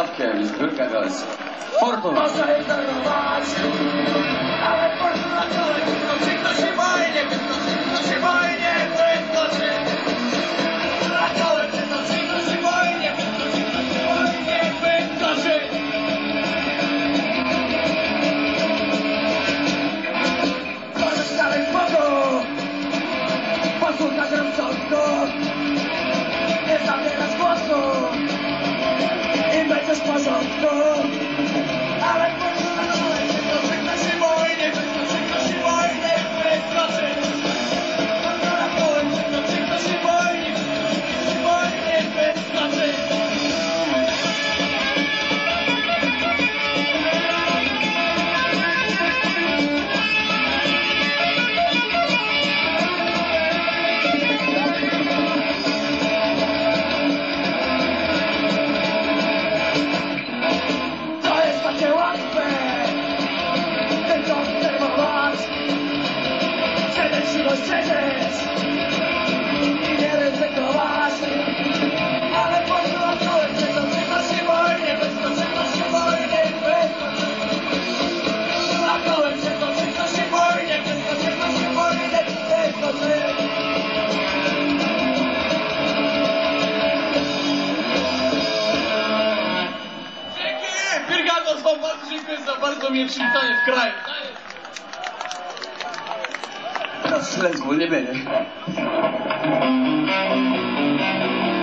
Sławkiem z Górka-Gals. Fortuna. Można je darować, ale fortuna to wyskoczy, kto się boi, nie wyskoczy, kto się boi, nie wyskoczy. A to wyskoczy, kto się boi, nie wyskoczy, kto się boi, nie wyskoczy. Pozostałe spoko, posłuchać rozsądku, nie zabierać głosu i będzie w porządku. Ale kto się boi, nie wyskoczy, kto się boi, nie wyskoczy. Kto się boi, nie wyskoczy. To jest takie łatwe, tylko obserwować, siedzieć, siłość siedzieć i nie ryzykować. Ale posłuchaj, kto się boi, nie wyskoczy, kto się boi, nie wyskoczy. A kołem się toczy, kto się boi, nie wyskoczy, kto się boi, nie wyskoczy. Dzięki! Brygado, bardzo dziękuję za bardzo miłe przywitanie w kraju. Teraz śledztwo, nie będzie.